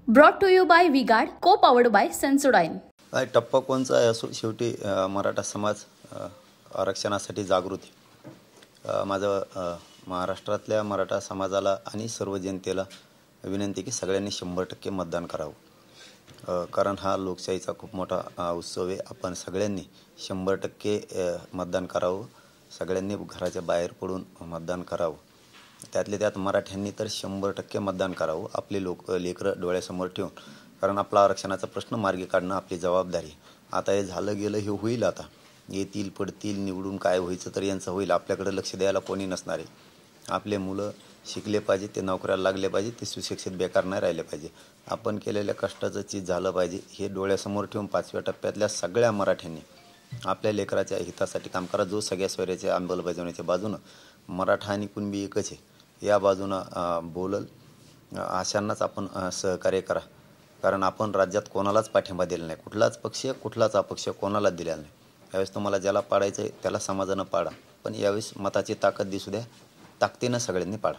Brought to you by V-Guard, co powered bye Sensodyne. टप्पा कोणचा आहे असो, शेवटी मराठा समाज आरक्षणासाठी जागृत आहे. माझं महाराष्ट्रातल्या मराठा समाजाला आणि सर्व जनतेला विनंती की सगळ्यांनी 100% मतदान करावं. कारण हा लोकशाहीचा खूप मोठा उत्सव आहे. आपण सगळ्यांनी 100% मतदान करावं. सगळ्यांनी घराच्या बाहेर पडून मतदान करावं. त्यातले त्यात मराठ्यांनी तर 100% मतदान करावं. आपले लेकरं डोळ्यासमोर ठेवून, कारण आपला आरक्षणाचा प्रश्न मार्गी काढणं आपली जबाबदारी. आता हे झालं गेलं हे होईल. आता येतील पडतील निवडून, काय व्हायचं तर यांचं होईल. आपल्याकडे लक्ष द्यायला कोणी नसणार आहे. आपले मुलं शिकले पाहिजे, ते नोकऱ्याला लागले पाहिजे, ते सुशिक्षित बेकार नाही राहिले पाहिजे. आपण केलेल्या कष्टाचं चीज झालं पाहिजे हे डोळ्यासमोर ठेवून 5व्या टप्प्यातल्या सगळ्या मराठ्यांनी आपल्या लेकराच्या हितासाठी काम करा. जो सगळ्या स्वैराच्या अंमलबजावणीच्या बाजूनं मराठा आणि कुणबी एकच आहे या बाजूनं बोलल, अशांनाच आपण सहकार्य करा. कारण आपण राज्यात कोणालाच पाठिंबा दिला नाही. कुठलाच पक्ष कुठलाच अपक्ष कोणालाच दिलेला नाही. यावेळेस तुम्हाला ज्याला पाडायचं आहे त्याला समाजानं पाडा, पण यावेळेस मताची ताकद दिसू द्या. ताकदीनं सगळ्यांनी पाडा.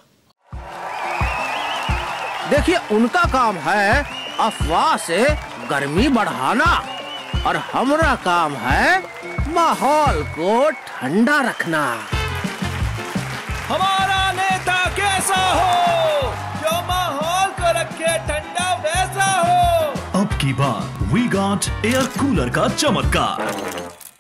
देखिए, उनका काम है अफवाह से गर्मी बढ़ाना और हमारा काम है माहौल को ठंडा रखना. हमारा नेता कैसा हो जो माहौल को रखे ठंडा वैसा हो. अब की बार वी गॉट एयर कूलर का चमत्कार.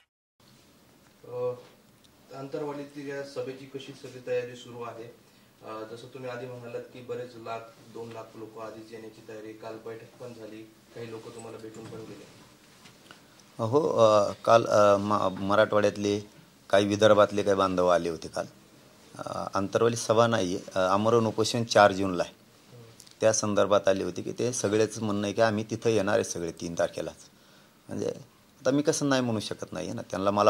अंतरवालीतील सभेची कशी सगळी तयारी सुरू आहे? जसं तुम्ही आधी म्हणालात की बरेच 1-2 लाख लोक आधीच येण्याची तयारी, काल बैठक पण झाली, काही लोक तुम्हाला भेटून पण गेले. हो, काल मराठवाड्यातले काही विदर्भातले काही बांधव आले होते. काल अंतरवाली सभा नाही आहे, आमरण उपोषण 4 जूनला आहे, त्या संदर्भात आले होते की ते सगळेच म्हणणं आहे की आम्ही तिथं येणार आहे सगळे 3 तारखेलाच. म्हणजे आता मी कसं नाही म्हणू शकत नाही ना, त्यांना मला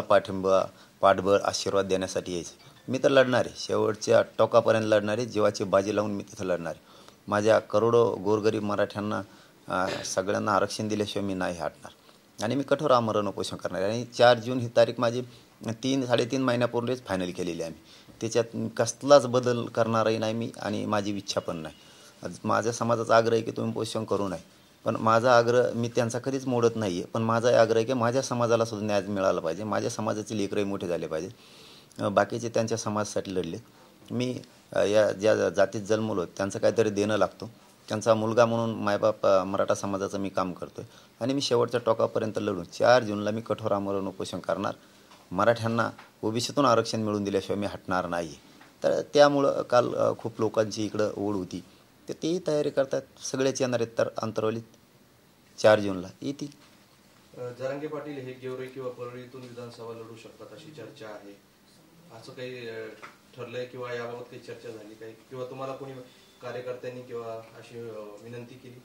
पाठबळ आशीर्वाद देण्यासाठी यायचं. मी तर लढणार आहे, शेवटच्या टोकापर्यंत लढणार आहे, जीवाची बाजी लावून मी तिथं लढणार आहे. माझ्या करोडो गोरगरीब मराठ्यांना सगळ्यांना आरक्षण दिल्याशिवाय मी नाही हटणार आणि मी कठोर आमरण उपोषण करणार आहे. आणि 4 जून ही तारीख माझी 3-3.5 महिन्यापूर्वीच फायनल केलेली आहे. त्याच्यात कसलाच बदल करणारही नाही मी आणि माझी इच्छा पण नाही. माझ्या समाजाचा आग्रह आहे की तुम्ही उपोषण करू नये, पण माझा आग्रह मी त्यांचा कधीच मोडत नाही आहे. पण माझा आग्रह आहे की माझ्या समाजाला सुद्धा न्याय मिळाला पाहिजे. माझ्या समाजाचे लेकरही मोठे झाले पाहिजे. बाकीचे त्यांच्या समाजासाठी लढले. मी या ज्या जातीत जन्मलो त्यांचं काहीतरी देणं लागतो. त्यांचा मुलगा म्हणून मायबाप मराठा समाजाचं मी काम करतो आहे आणि मी शेवटच्या टोकापर्यंत लढून 4 जूनला मी कठोर आमरण उपोषण करणार. मराठ्यांना ओबीसीतून आरक्षण मिळवून दिल्याशिवाय मी हटणार नाही. तर त्यामुळं काल खूप लोकांची इकडं ओढ होती, तर तेही तयारी करतात. सगळेच येणार आहेत तर अंतरवलीत 4 जूनला येतील. जरांगे पाटील हे गेवराई किंवा परळीतून विधानसभा लढू शकतात अशी चर्चा आहे. असं काही ठरलंय किंवा याबाबत काही चर्चा झाली काही, किंवा तुम्हाला कोणी कार्यकर्त्यांनी किंवा अशी विनंती केली?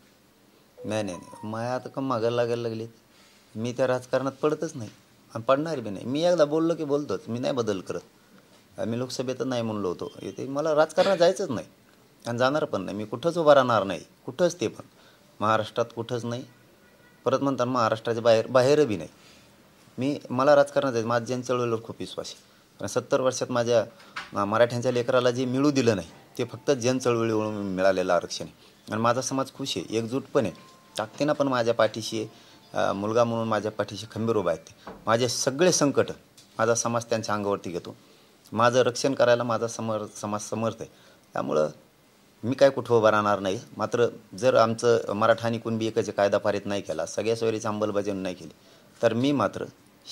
नाही, माया आता का मागायला लागायला लागली. मी त्या राजकारणात पडतच नाही आणि पडणार बी नाही. मी एकदा बोललो की बोलतोच, मी नाही बदल करत. मी लोकसभेतच नाही म्हणलो होतो, इथे मला राजकारणात जायचंच नाही आणि जाणार पण नाही. मी कुठंच उभा राहणार नाही, कुठंच, ते पण महाराष्ट्रात कुठंच नाही. परत म्हणताना महाराष्ट्राच्या बाहेर बी नाही. मला राजकारणात जायचं. माझ्या जनचळवळीवर खूप विश्वास आहे. कारण 70 वर्षात माझ्या मराठ्यांच्या लेकराला जे मिळू दिलं नाही ते फक्त जनचळवळीवरून मिळालेलं आरक्षण आहे. आणि माझा समाज खुश आहे, एकजूट पण आहे, ताकदीनं पण माझ्या पाठीशी आहे. मुलगा म्हणून माझ्या पाठीशी खंबीर उभा आहेत. माझे सगळे संकट माझा समाज त्यांच्या अंगावरती घेतो. माझं रक्षण करायला माझा समाज समर्थ आहे. त्यामुळं मी काय कुठं उभा राहणार नाही. मात्र जर आमचं मराठा आणि कुणबी एकाचे कायदा पारित नाही केला, सगळ्या सोयरीची अंमलबजावणी नाही केली, तर मी मात्र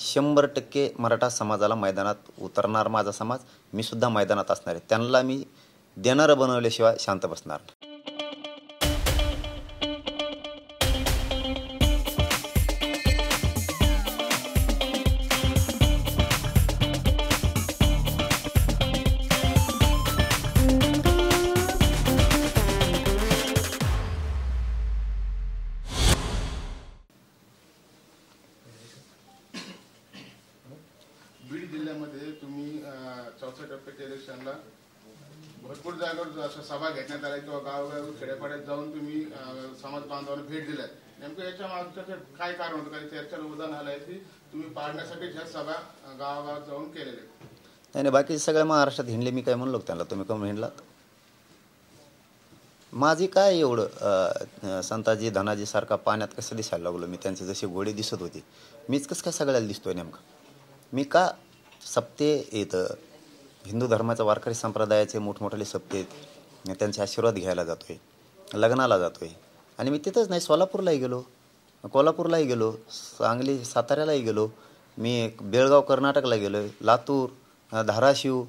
100% मराठा समाजाला मैदानात उतरणार. माझा समाज, मी सुद्धा मैदानात असणार आहे. त्यांना मी देणारं बनवल्याशिवाय शांत बसणार नाही. बीड जिल्ह्यामध्ये तुम्ही 4थ्या टप्प्याच्या इलेक्शनला भरपूर जागेवर अशा सभा घेण्यात आल्या किंवा गावोगावी खेड्यापाड्यात जाऊन तुम्ही समाज बांधवांना भेट दिल्या. नेमकं याच्या मागचं काय कारण होतं? काही चर्चेला उदाहरण आलं आहे की तुम्ही पाडण्यासाठी ह्या सभा गावागावात जाऊन केलेल्या? नाही, बाकी सगळ्या महाराष्ट्रात हिंडले. मी काय म्हणलो त्यांना, तुम्ही कमी हिंडलात? माझी काय एवढं संताजी धनाजी सारखा पाण्यात कसं दिसायला लागलो मी, त्यांचे जसे घोडे दिसत होते मीच कसं काय सगळ्याला दिसतोय नेमका? मी का सप्ते येतं हिंदू धर्माच्या वारकरी संप्रदायाचे मोठमोठाले सप्ते आहेत, त्यांचे आशीर्वाद घ्यायला जातोय, लग्नाला जातोय. आणि मी तिथंच नाही, सोलापूरलाही गेलो, कोल्हापूरलाही गेलो, सांगली साताऱ्यालाही गेलो, मी बेळगाव कर्नाटकला गेलो, लातूर, धाराशिव,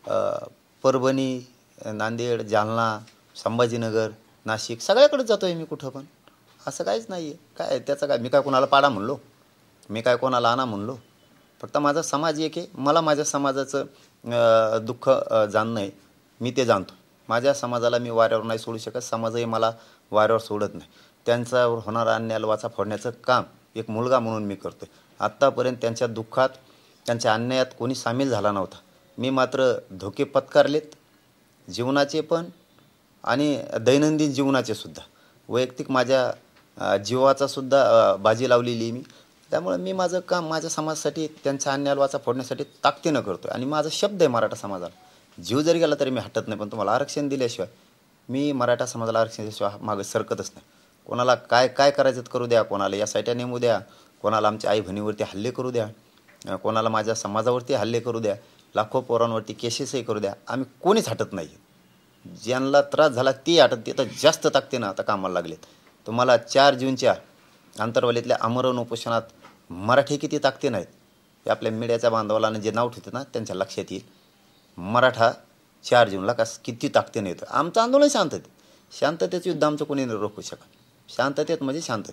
परभणी, नांदेड, जालना, संभाजीनगर, नाशिक सगळ्याकडे जातो आहे मी. कुठं पण असं काहीच नाही आहे. काय त्याचं काय, मी काय कोणाला पाडा म्हणलो, मी काय कोणाला आणा म्हणलो. फक्त माझा समाज एक आहे, मला माझ्या समाजाचं दुःख जाणणं आहे, मी ते जाणतो. माझ्या समाजाला मी वाऱ्यावर नाही सोडू शकत, समाजही मला वाऱ्यावर सोडत नाही. त्यांच्यावर होणारा अन्याय वाचा फोडण्याचं काम एक मुलगा म्हणून मी करतो आहे. आत्तापर्यंत त्यांच्या दुःखात, त्यांच्या अन्यायात कोणी सामील झाला नव्हता. मी मात्र धोके पत्कारलेत, जीवनाचे पण आणि दैनंदिन जीवनाचे सुद्धा. वैयक्तिक माझ्या जीवाचा सुद्धा बाजी लावलेली मी. त्यामुळे मी माझं काम माझ्या समाजासाठी, त्यांच्या अन्यायाला वाचा फोडण्यासाठी ताकदीनं करतो. आणि माझा शब्द आहे मराठा समाजाला, जीव जरी गेला तरी मी हटत नाही. पण तुम्हाला आरक्षण दिल्याशिवाय मी मराठा समाजाला आरक्षण दिल्याशिवाय मागं सरकतच नाही. कोणाला काय काय करायचं करू द्या, कोणाला या साईट्या नेमू द्या, कोणाला आमच्या आई बहिणीवरती हल्ले करू द्या, कोणाला माझ्या समाजावरती हल्ले करू द्या, लाखो पोरांवरती केसेसही करू द्या, आम्ही कोणीच हटत नाही. ज्यांना त्रास झाला ते हटत, ते तर जास्त ताकदीनं आता कामाला लागलेत. तुम्हाला 4 जूनच्या आंतरवालीतल्या आमरण उपोषणात मराठी किती ताकदीनं आहेत हे आपल्या मीडियाच्या बांधवाला जे नाव ठेवतात ना त्यांच्या लक्षात येईल. मराठा 4 जूनला किती ताकदीनं येतं. आमचं आंदोलन शांततेत, शांततेचं युद्ध आमचं कोणी नाही रोखू शकत. शांततेत म्हणजे शांततेत.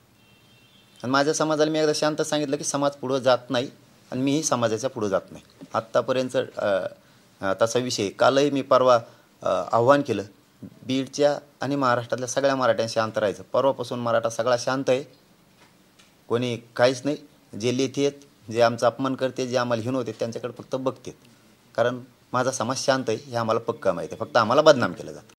आणि माझ्या समाजाला मी एकदा शांत सांगितलं की समाज पुढं जात नाही आणि मीही समाजाच्या पुढं जात नाही. आत्तापर्यंत तसा विषय, कालही मी परवा आव्हान केलं बीडच्या आणि महाराष्ट्रातल्या सगळ्या मराठ्यांशी शांत राहायचं. परवापासून मराठा सगळा शांत आहे, कोणी काहीच नाही. जे लेथी आहेत, जे आमचा अपमान करते, जे आम्हाला हिणवते त्यांच्याकडे फक्त बघतात. कारण माझा समाज शांत आहे हे आम्हाला पक्का माहिती आहे, फक्त आम्हाला बदनाम केलं जातं.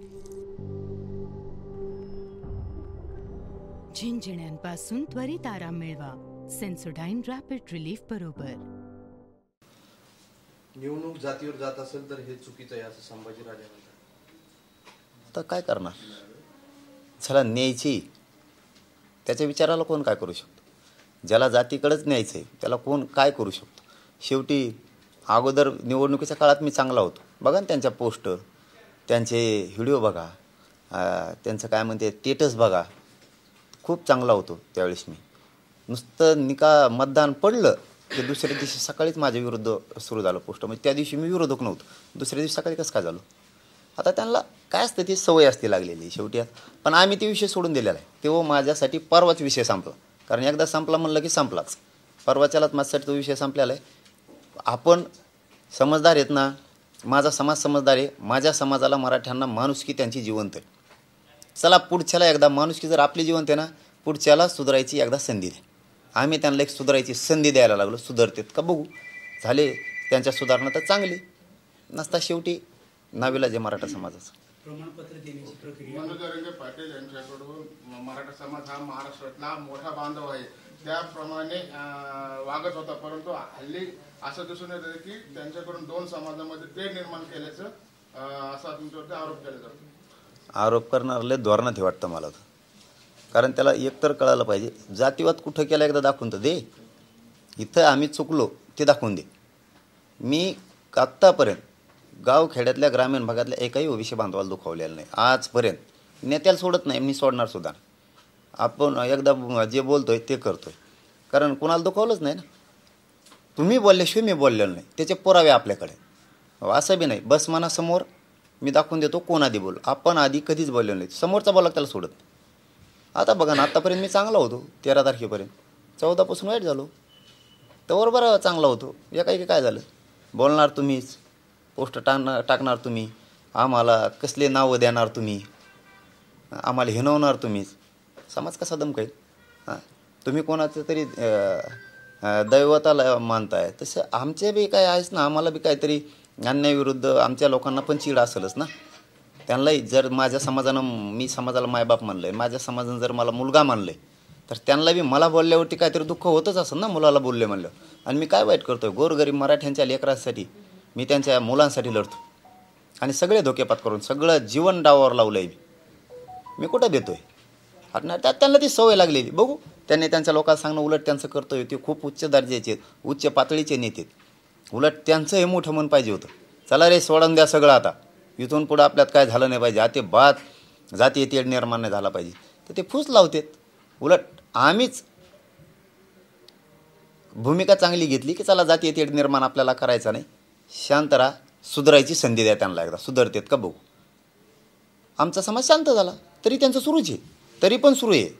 झिंझिण्यांपासून त्वरित आराम मिळवा सेन्सोडाईन रॅपिड रिलीफ बरोबर. निवडणूक जातीवर जात असेल तर हे चुकीचं आहे असं संभाजीराजे म्हणतात. तर काय करणार, ज्याला न्यायची त्याच्या विचाराला कोण काय करू शकतो. ज्याला जातीकडेच न्यायचं आहे त्याला कोण काय करू शकतो. शेवटी अगोदर निवडणुकीच्या काळात मी चांगला होतो. बघा ना त्यांच्या पोस्टर, त्यांचे व्हिडिओ बघा, त्यांचं काय म्हणते स्टेटस बघा, खूप चांगला होतो त्यावेळेस मी. नुसतं मतदान पडलं की दुसऱ्या दिवशी सकाळीच माझ्या विरुद्ध सुरू झालं पोस्ट. म्हणजे त्या दिवशी मी विरोधक नव्हतो, दुसऱ्या दिवशी सकाळी कसं काय झालो. आता त्यांना काय असतं ती सवय असते लागलेली शेवटी. पण आम्ही ते विषय सोडून दिलेला आहे. तेव्हा माझ्यासाठी परवाच विषय संपला, कारण एकदा संपला म्हणलं की संपलाच. परवाच्यालाच माझ्यासाठी तो विषय संपलेला आहे. आपण समजदार आहेत ना, माझा समाज समजदार आहे. माझ्या समाजाला, मराठ्यांना माणुसकी त्यांची जिवंत आहे. चला पुढच्याला एकदा माणुसकी जर आपली जिवंत आहे ना, पुढच्याला सुधारायची एकदा संधी द्या. आम्ही त्यांना एक सुधारायची संधी द्यायला लागलो. सुधारतेत का बघू, झाले त्यांच्या सुधारणा तर चांगली, नसता शेवटी नाविलाज मराठा समाजाचं. प्रमाणपत्र देण्याची प्रक्रिया मनोज जरांगे पाटील यांच्याकडून मराठा समाज हा महाराष्ट्रातला मोठा बांधव आहे त्याप्रमाणे वागत होता. परंतु हल्ली असं दिसून येतं की त्यांच्याकडून 2 समाजामध्ये तेढ निर्माण केल्याचं असा तुमच्यावरती आरोप केला जातो. आरोप करणारले धोरणात हे वाटतं मला तर. कारण त्याला एकतर कळायला पाहिजे, जातीवाद कुठं केला एकदा दाखवून तर दे. इथं आम्ही चुकलो ते दाखवून दे. मी आत्तापर्यंत गावखेड्यातल्या ग्रामीण भागातल्या एकाही ओबीसी बांधवाला दुखावलेलं नाही आजपर्यंत. नेत्याला सोडत नाही, मी सोडणार सुद्धा. आपण एकदा जे बोलतोय ते करतोय, कारण कोणाला दुखावलंच नाही ना. तुम्ही बोलल्याशिवाय मी बोललेलो नाही, त्याचे पुरावे आपल्याकडे. असं बी नाही बस मनासमोर मी दाखवून देतो कोण आधी बोल. आपण आधी कधीच बोललेलो नाही, समोरचा बोला त्याला सोडत नाही. आता बघा ना, आत्तापर्यंत मी चांगला होतो 13 तारखेपर्यंत, 14 पासून वाईट झालो. तर बरं चांगला होतो. एकाएकी काय झालं, बोलणार तुम्हीच, पोस्ट टाकणार तुम्ही, आम्हाला कसले नावं देणार तुम्ही, आम्हाला हिणवणार तुम्हीच. समाज कसा दमकाईल. हां, तुम्ही कोणाचं तरी दैवताला मानताय, तसं आमचे बी काय आहेच ना. आम्हाला बी काहीतरी अन्यायाविरुद्ध आमच्या लोकांना पण चीड असेलच ना. त्यांनाही जर माझ्या समाजानं, मी समाजाला मायबाप मानलं आहे, माझ्या समाजानं जर मला मुलगा मानलं आहे, तर त्यांना बी मला बोलल्यावरती काहीतरी दुःख होतच असेल ना मुलाला बोलले म्हणलं. आणि मी काय वाईट करतो आहे, गोरगरीब मराठ्यांच्या लेकरांसाठी मी त्यांच्या मुलांसाठी लढतो. आणि सगळे धोकेपात करून सगळं जीवन डावावर लावलं आहे मी कुठं देतोय आणि त्यात त्यांना ती सवय लागलेली. बघू त्यांनी त्यांच्या लोकांना सांगणं उलट त्यांचं कर्तव्य. ते खूप उच्च दर्जाचे आहेत, उच्च पातळीचे नेते आहेत. उलट त्यांचं हे मोठं मन पाहिजे होतं. चला रे सोडून द्या सगळं, आता इथून पुढं आपल्यात काय झालं नाही पाहिजे, आता बात जाती तेढ निर्माण नाही झाला पाहिजे. तर ते फूस लावतात. उलट आम्हीच भूमिका चांगली घेतली की चला जाती तेढ निर्माण आपल्याला करायचा नाही, शांत राहा, सुधारायची संधी द्या त्यांना. एकदा सुधारतात का बघू. आमचा समाज शांत झाला तरी त्यांचं सुरूच आहे, तरी पण सुरू आहे.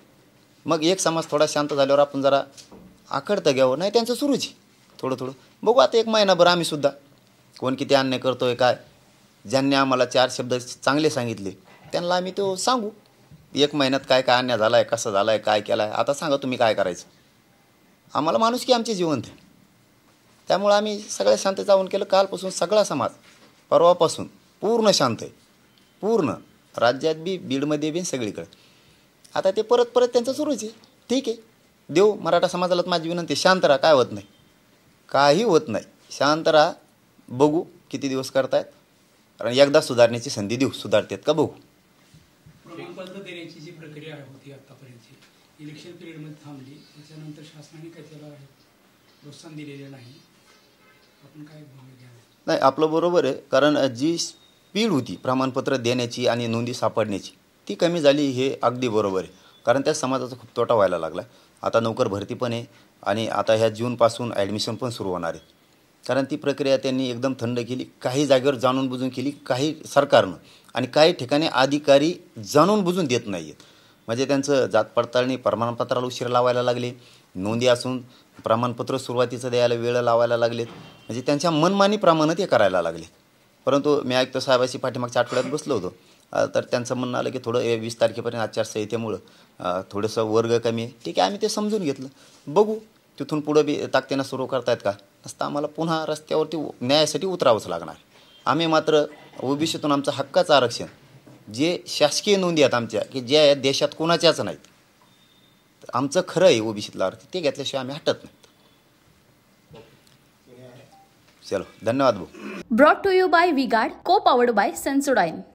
मग एक समाज थोडा शांत झाल्यावर आपण जरा आखडतं घ्यावं, नाही त्यांचं सुरूच आहे थोडं थोडं. बघू आता एक महिनाभर आम्ही सुद्धा कोण किती अन्याय करतोय काय, ज्यांनी आम्हाला 4 शब्द चांगले सांगितले त्यांना आम्ही तो सांगू. 1 महिन्यात काय काय अन्याय झाला आहे, कसं झालं आहे, काय केलं आहे, आता सांगा तुम्ही काय करायचं. आम्हाला माणूस की आमचे जिवंत आहे. त्यामुळं आम्ही सगळ्या शांत जाऊन केलं. कालपासून सगळा समाज परवापासून पूर्ण शांत आहे, पूर्ण राज्यात बी, बीडमध्ये बी, सगळीकडे. आता ते परत त्यांचं सुरूच आहे. ठीक आहे, देऊ मराठा समाजाला माझी विनंती, शांत राहा, काय होत नाही, काही होत नाही, शांत राहा. बघू किती दिवस करतायत, कारण एकदा सुधारण्याची संधी देऊ, सुधारतात का बघू. प्रमाणपत्र देण्याची जी प्रक्रिया होती आतापर्यंतची, इलेक्शन पिरियडमध्ये थांबली, त्याच्यानंतर शासनाने काही त्याला प्रोत्साहन दिलेलं नाही. आपण काय भूमिका घ्यावी? नाही, आपलं बरोबर आहे. कारण जी स्पीड होती प्रमाणपत्र देण्याची आणि नोंदी सापडण्याची ती कमी झाली, हे अगदी बरोबर आहे. कारण त्या समाजाचा खूप तोटा व्हायला लागला. आता नोकर भरती पण आहे आणि आता ह्या जूनपासून ॲडमिशन पण सुरू होणार आहे. कारण ती प्रक्रिया त्यांनी एकदम थंड केली, काही जागेवर जाणून बुजून केली, काही सरकारनं, आणि काही ठिकाणी अधिकारी जाणून बुजून देत नाही आहेत. म्हणजे त्यांचं जात पडताळणी प्रमाणपत्राला उशीर लावायला लागले, नोंदी असून प्रमाणपत्र सुरुवातीचं द्यायला वेळ लावायला लागलेत. म्हणजे त्यांच्या मनमानीप्रमाणे ते करायला लागले. परंतु मी आयुक्त साहेबाशी पाठीमागच्या आठवड्यात बसलो होतो, तर त्यांचं म्हणणं आलं की थोडं 20 तारखेपर्यंत आचारसंहितेमुळं थोडंसं वर्ग कमी आहे. ठीक आहे, आम्ही ते समजून घेतलं. बघू तिथून पुढं बी ताकदीनं सुरू करतायत का, नसतं आम्हाला पुन्हा रस्त्यावरती न्यायासाठी उतरावंच लागणार. आम्ही मात्र ओबीसीतून आमचं हक्काचं आरक्षण, जे शासकीय नोंदी आहेत आमच्या की ज्या या देशात कोणाच्याच नाहीत, आमचं खरं आहे ओबीसीतलं आरक्षण, ते घेतल्याशिवाय आम्ही हटत नाहीत. चलो, धन्यवाद भाऊ. Brought to you by V-Guard, co powered bye Sensodyne.